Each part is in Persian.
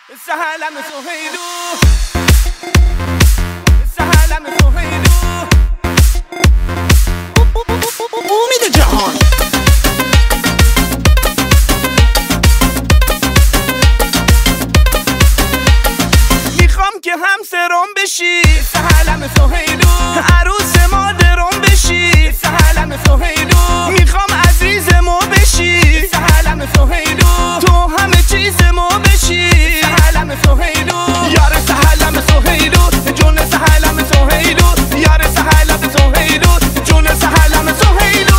سهلم سهیلو سهلم سهیلو امید جهان میخوام که همسرم بشی سهلم سهیلو عروس مادرم بشی سهلم سهیلو میخوام عزیزمو بشی سهلم سهیلو تو همه چیزمو بشی سهلم سهیلو یار سهلم سهیلو جون سهلم سهیلو یار سهلم سهیلو جون سهلم سهیلو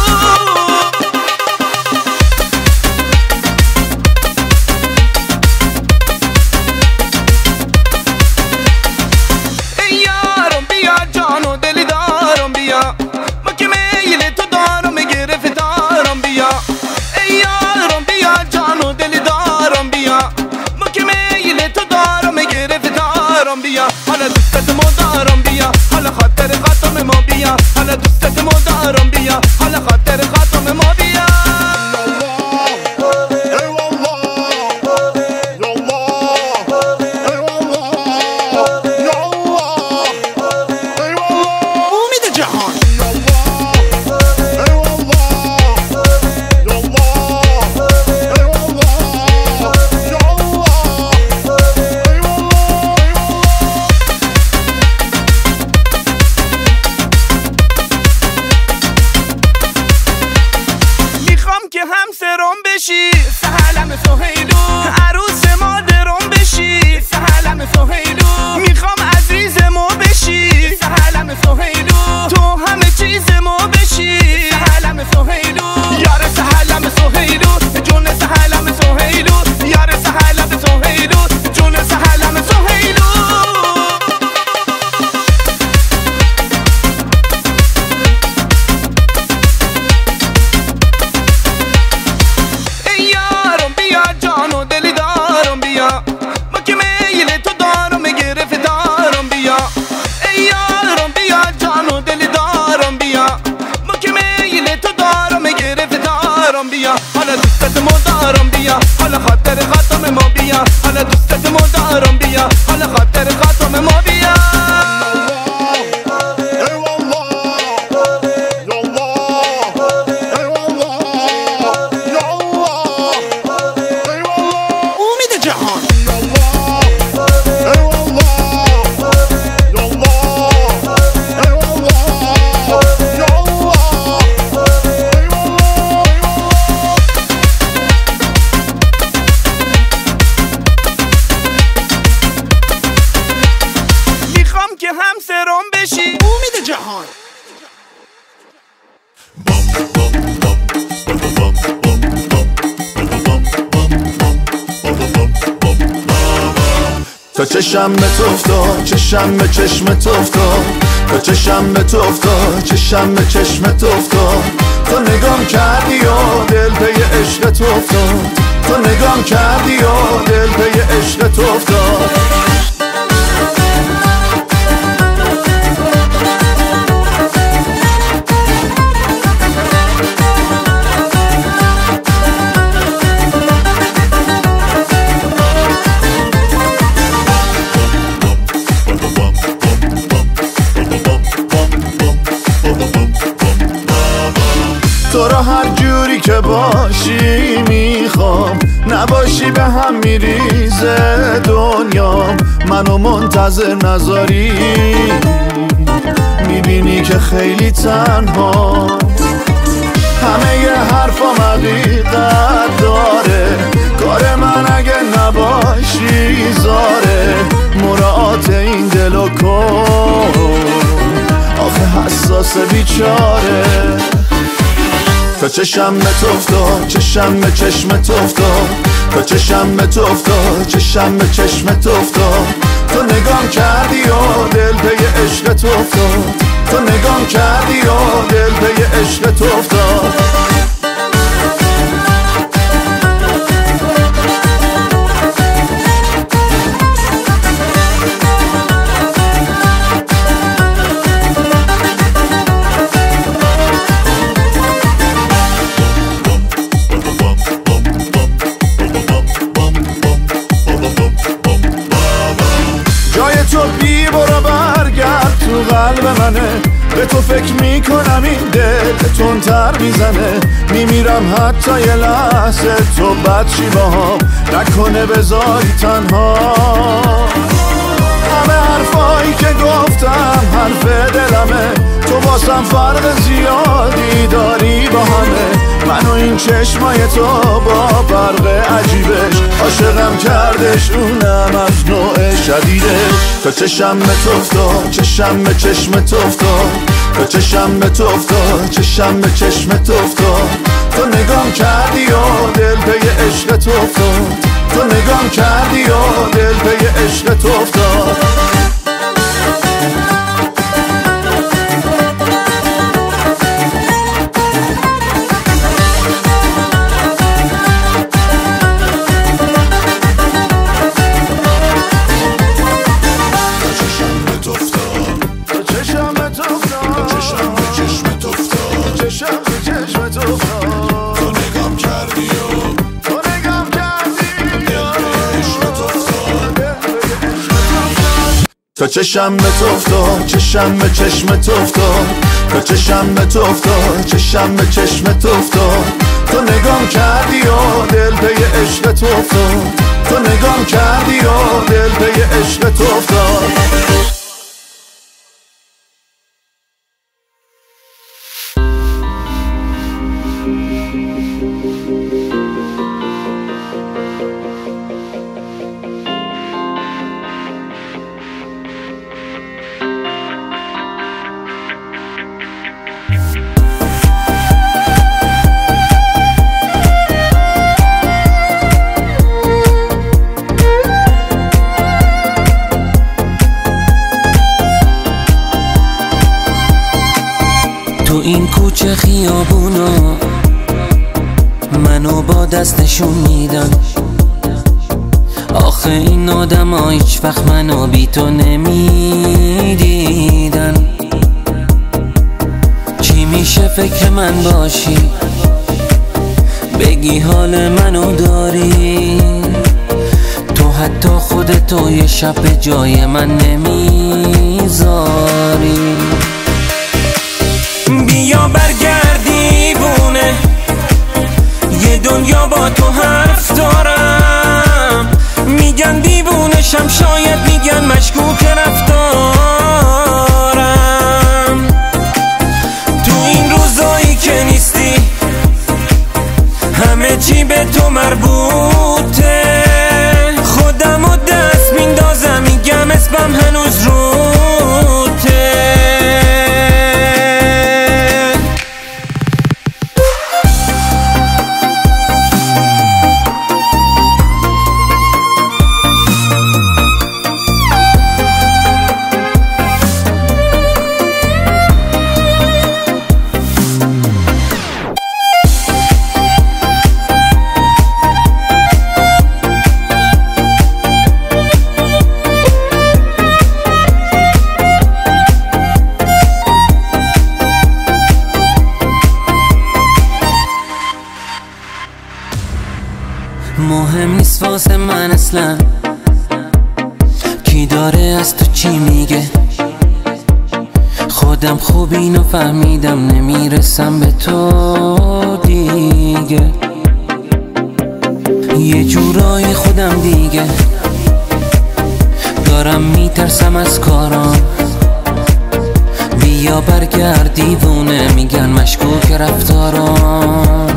ای یارم بیا جان و دلی دارم بیا ما که میل تو دارم گرفتارم بیا ای یارم بیا جان و دلی دارم بیا ما که میل تو دارم گرفتارم بیا حالا دوستتمو دارم بیا حالا خاطر خاطم ما بیا حالا دوستتمو دارم بیا حالا خاطر خاطم ما بیا امید جهان میخوام که همسرم بشی سهلم سهیلو عروس مادرم بشی سهلم سهیلو میخوام عزیزمو بشی سهلم سهیلو تو همه چیزمو بشی سهلم سهیلو یار سهلم سهیلو جون سهلم سهیلو یار سهلم سهیلو جون سهلم سهیلو ای یارم بیا جان و دلی دارم بیا ما که میل تو دارم گرفتارم بیا ای یارم بیا جان و دلی دارم بیا ما که میل تو دارم گرفتارم بیا حالا دوستتمو دارم بیا حالا خاطر خاطم ما بیا حالا دوستتمو دارم بیا حالا خاطر خاطم ما بیا امید جهان میخوام که همسرم بشی امید جهان تا چشم به تو افتاد چشم به چشم تو افتاد تا چشم به تو افتاد چشم به چشم تو افتاد تو نگام کردی و دل پی عشق تو افتاد تو نگام کردی و دل پی عشق تو افتاد تو را هر جوری که باشی میخوام نباشی به هم میریزه دنیا منو منتظر نذاری میبینی که خیلی تنها همه ی حرفام حقیقت داره کار من اگه نباشی زاره مراعات این دلو کن آخه حساس بیچاره تا چشم به تو افتاد چشم به چشم تو افتاد تا چشم به تو افتاد چشم به چشم تو افتاد تو نگام کردی و دل پی عشق تو افتاد تو نگام کردی و دل پی عشق تو افتاد قلب منه، به تو فکر میکنم این دل تندتر میزنه، میمیرم حتی یه لحظه تو بد چی باهام نکنه بذاری تنها. همه حرفایی که گفتم حرف دلمه، تو واسم فرق زیادی داری با همه. من و این چشمای تو با برق عجیبش عاشقم کردش، اونم از نوع شدیدش. تا چشم به تو افتاد، چشم به چشم تو افتاد، تا چشم به تو افتاد، چشم به چشم تو افتاد. تو نگام کردی و دل پی عشق تو افتاد، تو نگام کردی و دل پی عشق تو افتاد. تا چشم به تو افتاد، چشم به چشم تو افتاد، تا چشم به تو افتاد، چشم به چشم تو افتاد. تو نگام کردی و دل پی عشق تو افتاد، تو نگام کردی و دل پی عشق تو افتاد. تو این کوچه خیابونا منو با دستشون میدن، آخه این آدم ها هیچ وقت منو بی تو نمیدیدن. چی میشه فکر من باشی، بگی حال منو داری، تو حتی خودتو یه شب به جای من نمیذاری. بیا برگرد دیوونه، یه دنیا با تو حرف دارم، میگن دیوونشم، شاید میگن مشکوک رفتارم. تو این روزایی که نیستی همه چی به تو مربوطه، خودم و دست میندازم میگم اسمم هنوز روته. مهم نیست واسه من اصلا کی داره از تو چی میگه، خودم خوب اینو فهمیدم، نمیرسم به تو دیگه. یه جورایی خودم دیگه دارم میترسم از کارام. بیا برگرد دیوونه، میگن مشکوک رفتارام.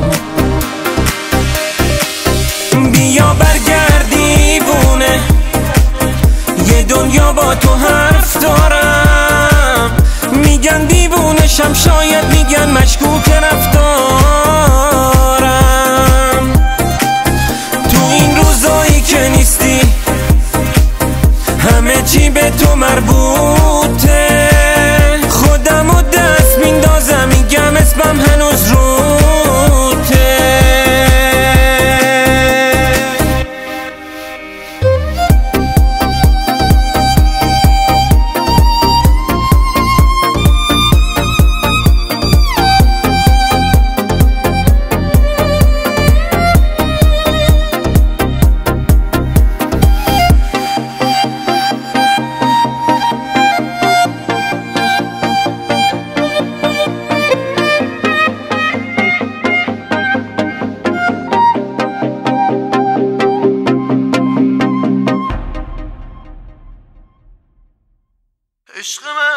بیا برگرد دیوونه، یه دنیا با تو حرف دارم، میگن دیوونشم، شاید میگن مشکوک رفتارم. تو این روزایی که نیستی همه چی به تو مربوطه، خودم و دست میندازم میگم اسمم هنوز روته.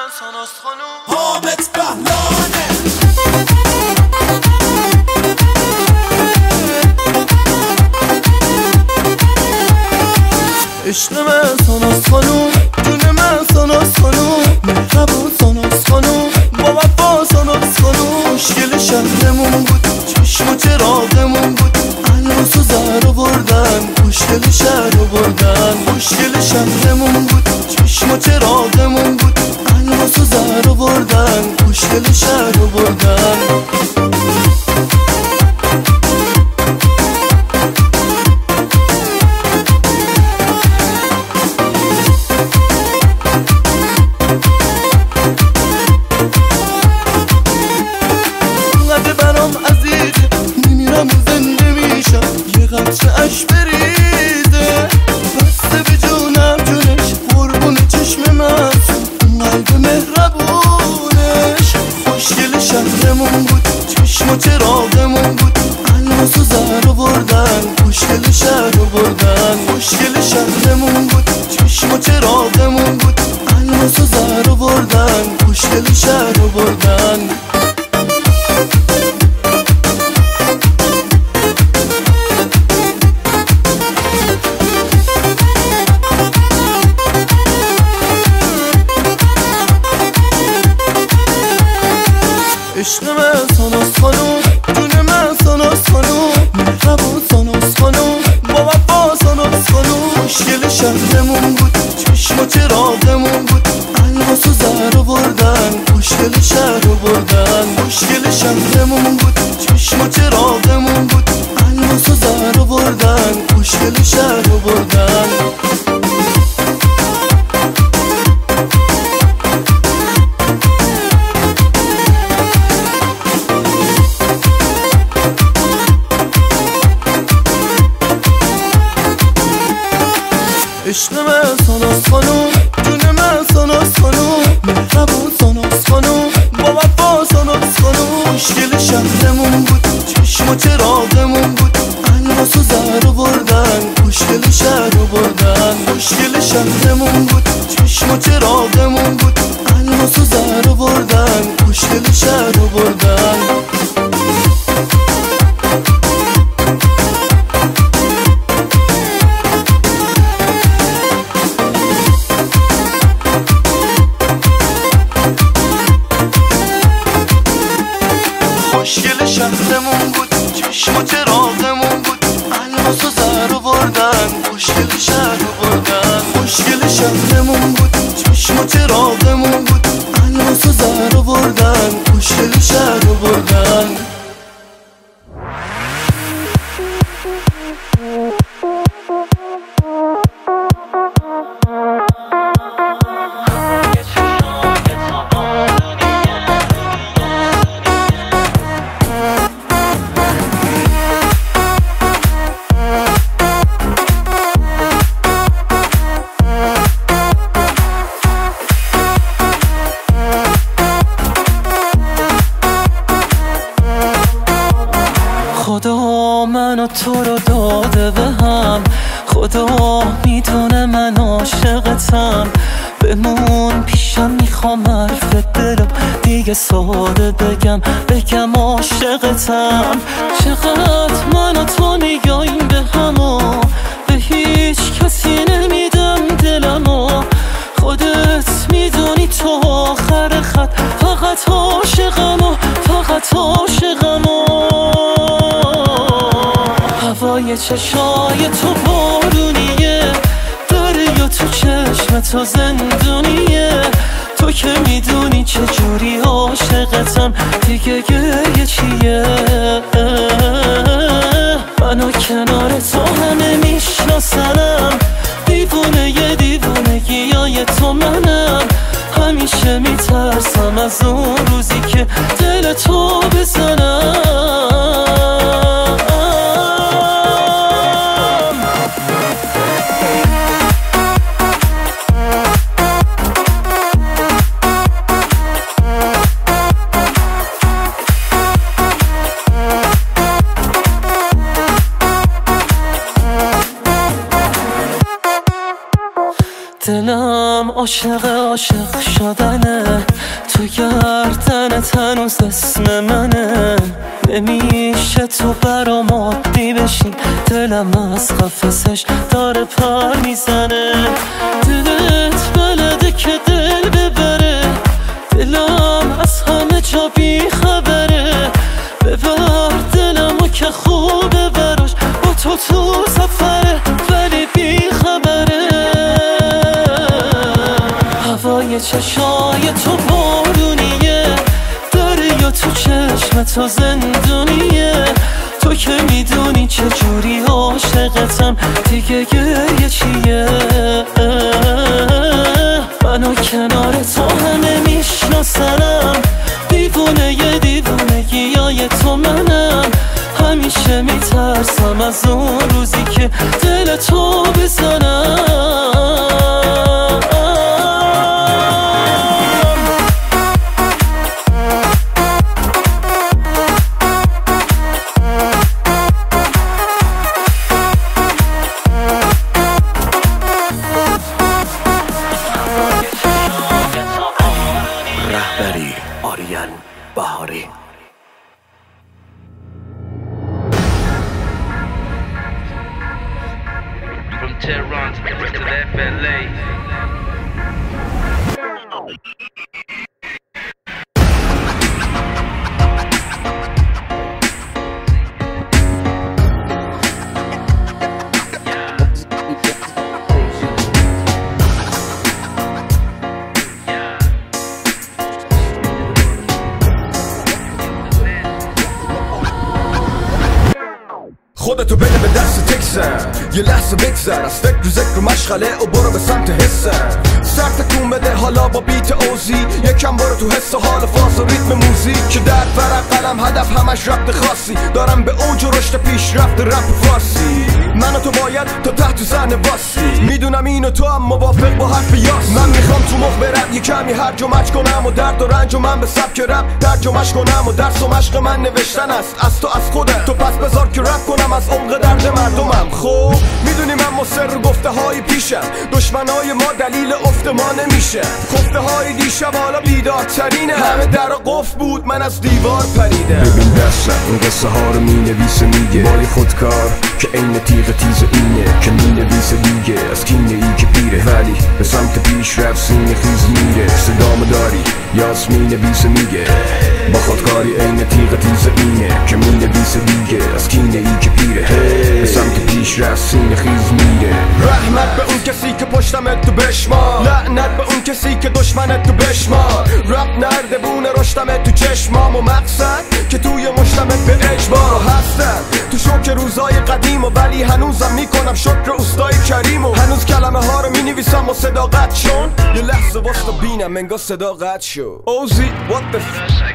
ساناس خانوم حامد بهلانه عشق من ساناس خانوم جون من ساناس خانوم مهربون ساناس خانوم با وفا ساناس خانوم مشکل شهرمون بود چشم و چراغمون بود الماس و زر آوردن مشکل شهر آوردن مشکل شهرمون بود چشم و چراغمون بود الماس و زر آوردن مشکل شهر آوردن چراغمون بود الماس و زر آوردن مشکل شهر آوردن مشکل شهرمون بود چشم و چراغمون بود الماس و زر آوردن مشکل شهر آوردن عشق من ساناس خانوم جون من ساناس خانوم مهربون ساناس خانوم با وفا ساناس خانوم مشکل شهرمون بود چشم و چراغمون بود الماس و زر آوردن مشکل شهر آوردن مشکل شهرمون بود چشم و چراغمون بود الماس و زر آوردن مشکل شهر آوردن عشق من ساناس خانوم جون من ساناس خانوم مهربون ساناس خانوم با وفا ساناس خانوم مشکل شهرمون بود چشم و چراغمون بود الماس و زر آوردن مشکل شهر آوردن مشکل شهرمون بود چشم و چراغمون بود الماس و زر آوردن مشکل شهر آوردن مشکل شهرمون بود چشم و چراغمون بود الماس و زر آوردن مشکل شهر آوردن مشکل شهرمون بود چشم و چراغمون بود الماس و زر آوردن مشکل شهر آوردن خدا منو تو رو داده به هم خدا میدونه من عاشقتم بمون پیشم میخوام حرف دلم دیگه ساده بگم عاشقتم چقدر من و تو نگاهیم به همو به هیچ کسی نمیدم دلمو خودت میدونی تو آخر خط فقط عاشقمو فقط عاشقمو هوای چشای تو بارونیه دریا تو چشم تو زندونیه تو که میدونی چجوری عاشقتم دیگه گریه چیه منو کنار تو همه میشناسنم دیوونه دیوونگیای تو منم همیشه میترسم از اون روزی که دل تو بزنم دلم عاشق شدنه، تو گردنت هنوز اسم منه. نمیشه تو برام عادی بشی، دلم از قفسش داره پر میزنه. دلت بلده که دل ببره، دلم از همه جا بی خبره. ببر دلمو که خوبه براش، با تو سفره ولی بی خبره. هوای چشای تو بارونیه، دریا تو چشم تو زندونیه. تو که میدونی چجوری عاشقتم، دیگه گریه چیه؟ منو کنار تو همه میشناسنم، دیوونه دیوونگیای تو منم. همیشه میترسم از اون روزی که دل تو بزنم. رهبری آریان بهاری. From Tehran to the FLA. خودتو بده به دست تکسن، یه لحظه بگذر از فکر و ذکر و مشغله و برو به سمت حسن. سر تکون بده حالا با بیت اوزی، یکم برو تو حس و حال فاز و ریتم موزیک که در ورق قلم هدف همش ربط خاصی. دارم به اوج و رشد پیشرفت رپ فارسی. من و تو باید تا تحت صحنه واسی، میدونم اینو تو هم موافق با حرف یاس. من میخوام تو مخ برم یه کمی هرج و مرج کنم و درد و رنج و من به سبک رپ ترجمه‌اش کنم. و درس و مشق من نوشتن است از تو از خودم، تو پس بذار که رپ کنم از عمق درد مردمم. خب میدونی من مصر گفته های پیشم، دشمنای ما دلیل افت ما نمیشه. خفته های دیشب حالا بیدارترینه، همه در قفل بود من از دیوار پریدم. ببین دستم این قصه ها رو مینویسه، میگه مال خودکار که عین تیغ تیز اینه که مینویسه دیگه از کینه ای که پیره، ولی به سمت پیش رفت سینه خیز میره. صدامو داری یاس مینویسه میگه با خودکاری عین تیغ تیز اینه که مینویسه دیگه از کینه ای که پیره. به سمت پیش رفت سینه خیز میره. رحمت به اون کسی که پشتمت تو بشمار، لعنت به اون کسی که دشمنت تو بشمار. رپ نرده بونه رشتمت تو چشمام و مقصد که توی مشتمت به اجبار هستن. تو شوک روزای قدیم و ولی هنوزم میکنم شکر اوستای کریم و هنوز کلمه ها رو مینویسم با صداقت، چون یه لحظه واسه بینم انگار صداقت شد. اوزی what the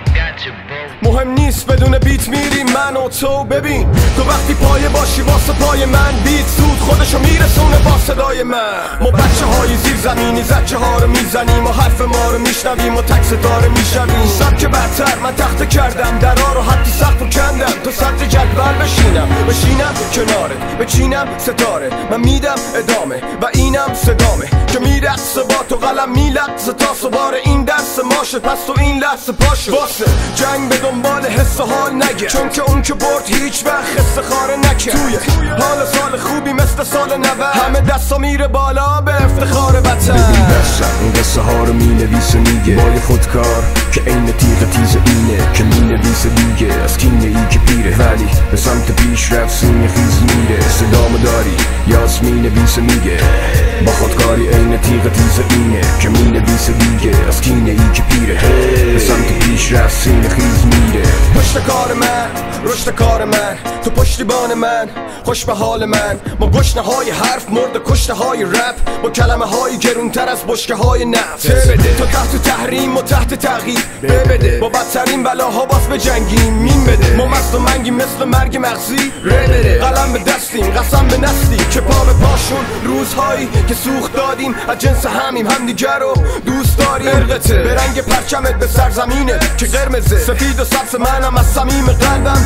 مهم نیست بدون بیت میریم من و تو. ببین تو وقتی پایه باشی واسه پای من، بیت سود خودشو میرسونه با صدای من. ما بچه های زیر زمینی زچه ها رو میزنیم و حرف ما رو میشنویم و تک ستاره میشویم. سبک برتر من تخته کردم، درا رو حتی سقف رو کندم تا صدر جدول بشینم کنارت بچینم ستاره. من میدم ادامه و اینم صدامه که میرقصه با تو قلم میلقصه تا سوار این درس ماشه. پس تو این لحظه پاشه واسه جنگ به دنبال حس و حال نگه، چون که اون که برد هیچ وقت خسته خاره نکه. توی حال سال خوبی مثل سال 90 همه دستا میره بالا به افتخار وطن. ببین دستم این قصه ها رو مینویسه، میگه مال خودکار که عین تیغ تیز اینه که مینویسه دیگه از کینه ای که پیره، ولی به سمت پیش رفت سینه خیز میره. صدامو داری یاس مینویسه میگه با خودکاری عین تیغ تیز اینه که مینویسه دیگه از کینه ای که پیره. به سمت پیش رفت سینه خیز میره. پشت کار من رشد کار من، تو پشتیبان من خوش به حال من. ما گشنه های حرف مرد کشته های رپ، با کلمه های گرونتر از بشکه های نفت. تو تحت تحریم و تحت تعقیب بده، با بدترین بلاها باز به جنگیم مین بده. ما مست و منگی مثل مرگ مغزی بده، قلم به دستیم قسم به نسلی که پا به پاشون روزهایی که سوخت دادیم از جنس همیم همدیگر رو دوست داریم. ارقته به رنگ پرچمت به سرزمینه که قرمزه، سفید و سبز منم از صمیم قلبم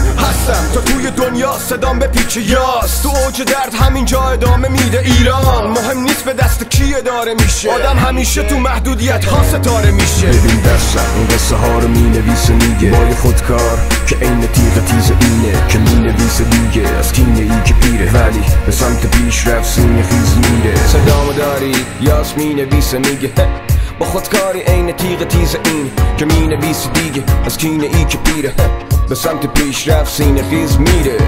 هستم تا توی دنیا صدام به پیچ یاس، تو اوج درد همینجا ادامه میده ایران. مهم نیست به دست کی اداره میشه، آدم همیشه تو محدودیت ها ستاره میشه. ببین دستم این قصه ها رو مینویسه، میگه با خودکار که عین تیغ تیز اینه که مینویسه دیگه از کینه ای که پیره، ولی به سمت پیشرفت سینه خیز میره. صدامو داری یاس مینویسه میگه با خودکاری عین تیغ تیز این که مینویسه دیگه از کینه ای که پیره، به سمت پیشرفت سینه خیز میره.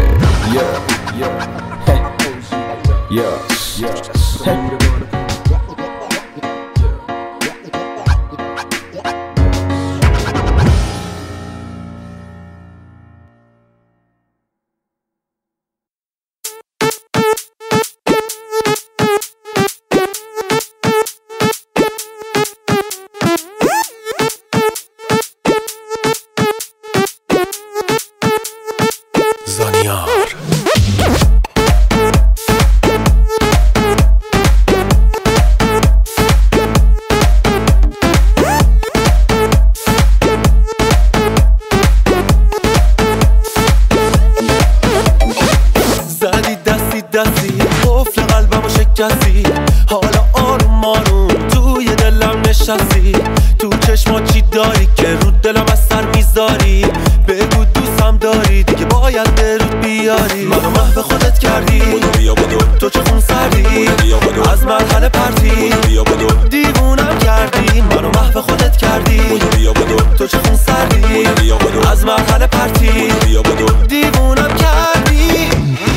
حالا آروم آروم توی دلم نشستی، تو چشما چی داری که رو دلم از سر میذاری؟ بگو دوستم داری دیگه باید درود بیاری. منو محو خودت کردی تو چه خون سردی از مرحله پرتی، دیوونم کردی. منو محو خودت کردی تو چه خون سردی از مرحله پرتی، دیوونم کردی.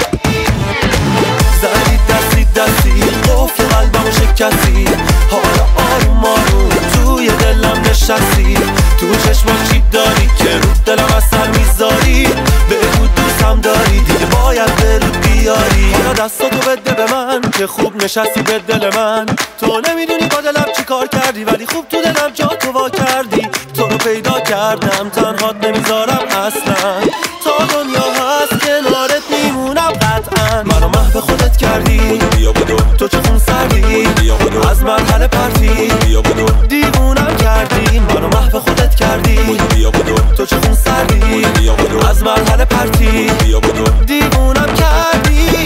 زدی دستی دستی قفل قلبمو شکستی، حالا آروم آروم توی دلم نشستی، تو چشما چی داری که رو دلم از سر میذاری؟ بگو دوستم داری دیگه باید درود بیاری. حالا دستاتو بده به من که خوب نشستی به دل من، تو نمیدونی با دلم چی کار کردی، ولی خوب تو دلم جا تو وا کردی. تو رو پیدا کردم تنهات نمیذارم اصلا، تا دنیا هست کنارت میمونم قطعا. منو محو خودت کردی تو چه خون سردی از مرحله پرتی، دیوونم کردی. منو محو خودت کردی تو چه خون سردی از مرحله پرتی، دیوونم کردی.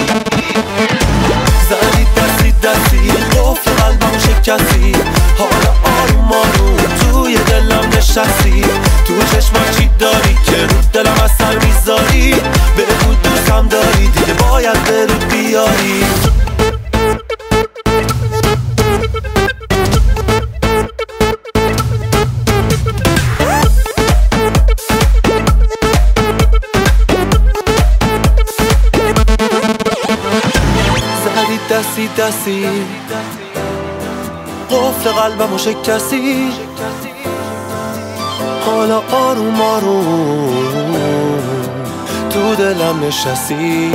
زدی دستی دستی قفل قلبمو شکستی، حالا آروم آروم توی دلم نشستی، تو چشما چی داری که رو دلم از سر میذاری؟ بگو دوستم داری دیگه باید درود بیاری. زدی دستی دستی قفل قلبمو شکستی، حالا آروم آروم تو دلم نشستی.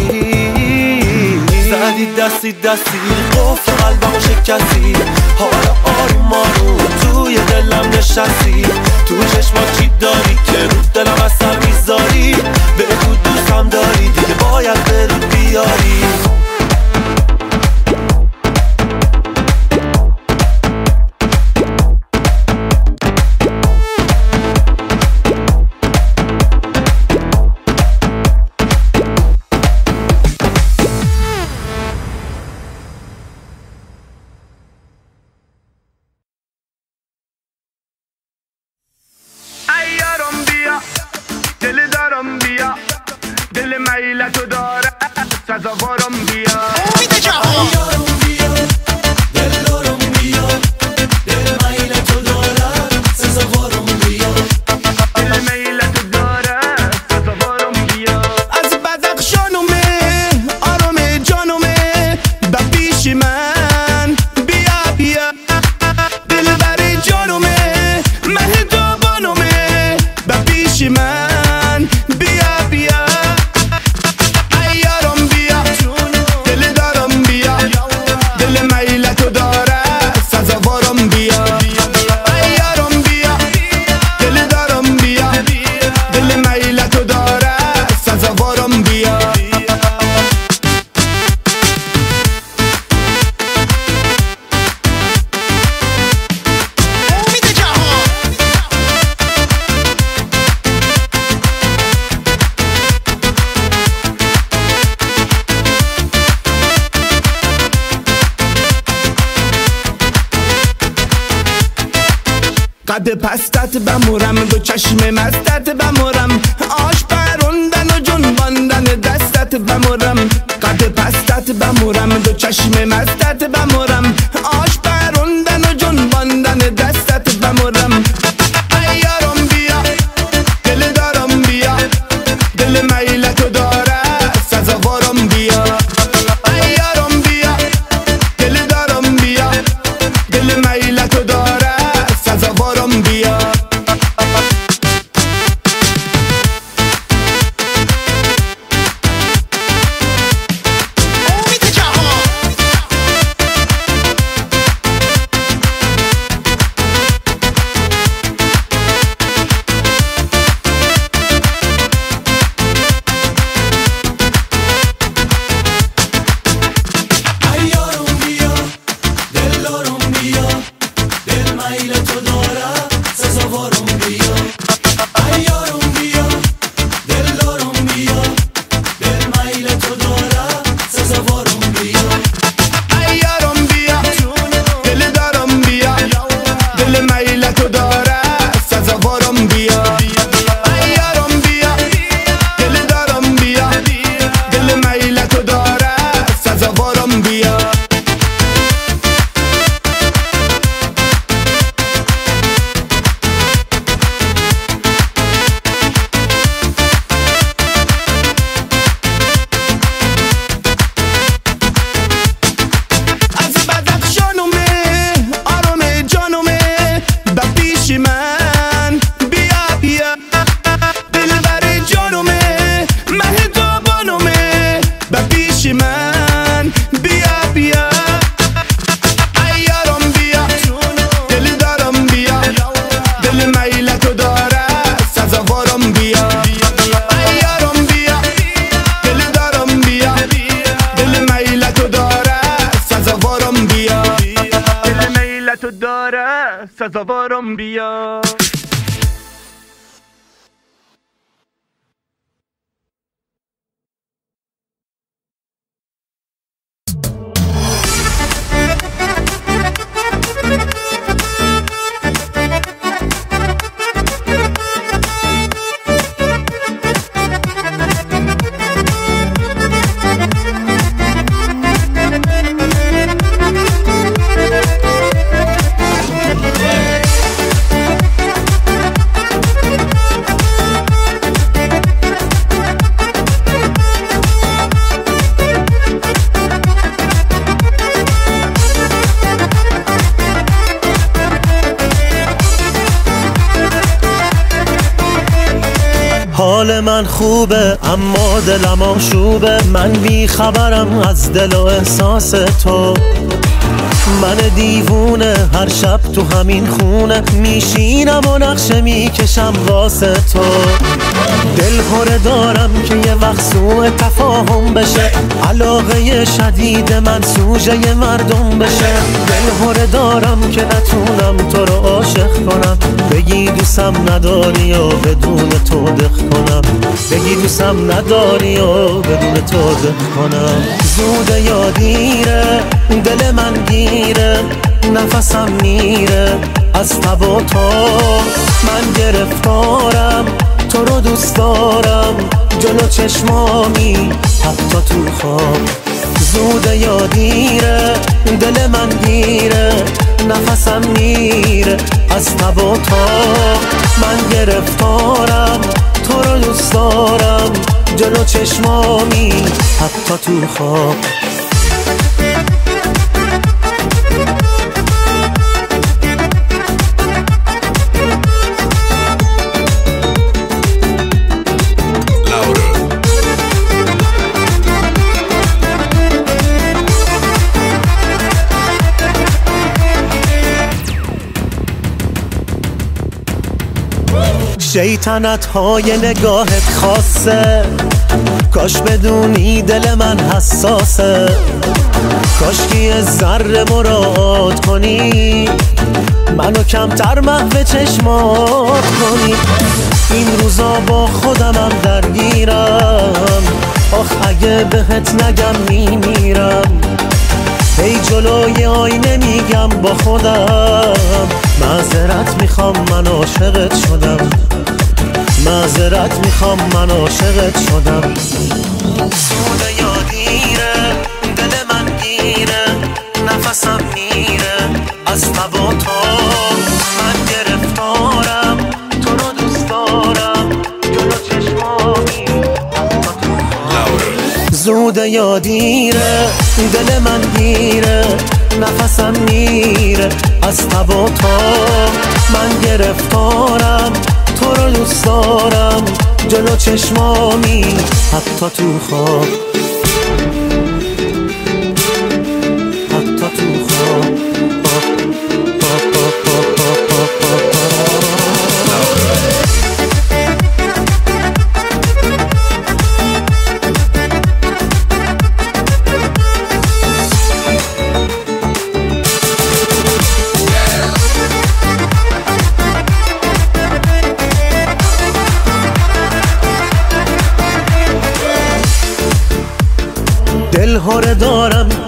زدی دستی دستی قفل قلبمو شکستی، حالا آروم آروم توی دلم نشستی، تو چشما چی داری که رو دلم از سر میذاری؟ بگو دوستم داری دیگه باید درود بیاری. دل میلتو داره سزاوارم بیا. از بدخشانومه آرام جانومه با پیش من بیا بیا، دلبر جانومه مهدابانومه با پیش من بیا بیا. ایارم بیا دل قد پستت بمورم دو چشم مستت بمورم آش پروندن و جنباندن دستت بمورم قد پستت بمورم دو چشم مستت بمورم آش پروندن و جنباندن دستت بمورم ای یارم بیا دل دارم بیا دل میلتو داره سزاوارم بیا ای یارم بیا دل دارم بیا دل میلتو داره سزاوارم بیا سزاوارم بیا حال من خوبه اما دلم آشوبه من بی خبرم از دل و احساس تو من دیوونه هر شب تو همین خونه میشینم و نقشه میکشم واسه تو دل هره دارم که یه وقت سوء تفاهم بشه علاقه شدید من سوژه مردم بشه دل هره دارم که نتونم تو رو عاشق کنم بگی دوستم نداری و بدون تو دق کنم بگی دوستم نداری و بدون تو دق کنم زوده یا دیره دل من گیره نفسم میره از تب و تو من گرفتارم تو رو دوست دارم جلو چشمامی حتی تو خواب زوده یا دیره دل من گیره نفسم میره از تب و تو من گرفتارم تو رو دوست دارم جلو چشمامی حتی تو خواب شیطنت های نگاهت خاصه کاش بدونی دل من حساسه کاش که یه ذره مراعات کنی منو کمتر محو چشمات کنی این روزا با خودمم درگیرم آخ اگه بهت نگم میمیرم ای جلوی آینه میگم با خودم معذرت میخوام من عاشقت شدم، معذرت میخوام من عاشقت شدم. سود یا دیره دل من گیره نفسم میره از تب و تاب، من گرفتارم تو رو دوست دارم جلو چشمامی. زود یا دیره دل من گیره نفسم میره از تب و تاب، من گرفتارم تو رو دوست دارم جلو چشمامی حتی تو خواب، حتی تو خواب. دل هره دارم